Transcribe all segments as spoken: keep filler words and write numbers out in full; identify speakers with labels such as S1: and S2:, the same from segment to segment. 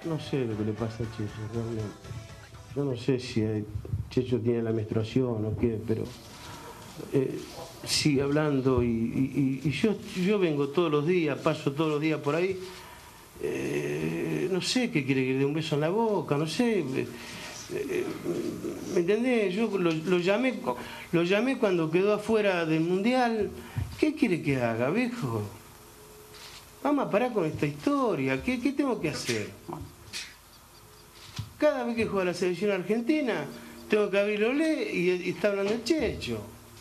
S1: No sé lo que le pasa a Checho, realmente. Yo no sé si hay, Checho tiene la menstruación o qué, pero eh, sigue hablando y, y, y yo, yo vengo todos los días, paso todos los días por ahí. Eh, no sé qué quiere que le dé un beso en la boca, no sé. Eh, eh, ¿Me entendés? Yo lo, lo, llamé, lo llamé cuando quedó afuera del Mundial. ¿Qué quiere que haga, viejo? Vamos a parar con esta historia. ¿Qué, qué tengo que hacer? Cada vez que juega la selección argentina, tengo que abrirlo y, y está hablando el Checho.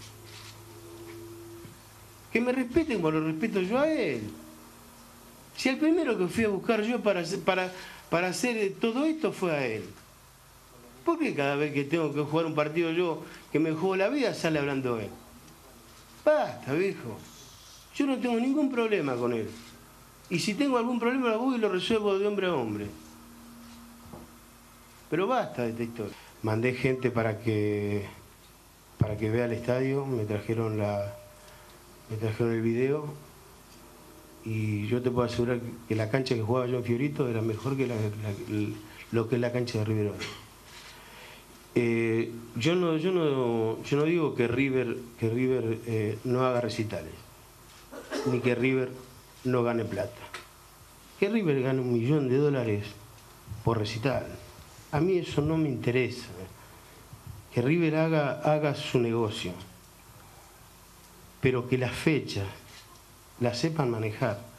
S1: Que me respeten como lo respeto yo a él. Si el primero que fui a buscar yo para, para, para hacer todo esto fue a él. ¿Por qué cada vez que tengo que jugar un partido yo, que me juego la vida, sale hablando él? Basta, viejo. Yo no tengo ningún problema con él. Y si tengo algún problema, lo voy y lo resuelvo de hombre a hombre. Pero basta de esta historia. Mandé gente para que, para que vea el estadio, me trajeron, la, me trajeron el video. Y yo te puedo asegurar que la cancha que jugaba yo en Fiorito era mejor que la, la, lo que es la cancha de River hoy. Eh, yo, no, yo, no, yo no digo que River, que River eh, no haga recitales, ni que River no gane plata. Que River gane un millón de dólares por recital. A mí eso no me interesa. Que River haga, haga su negocio, pero que las fechas las sepan manejar.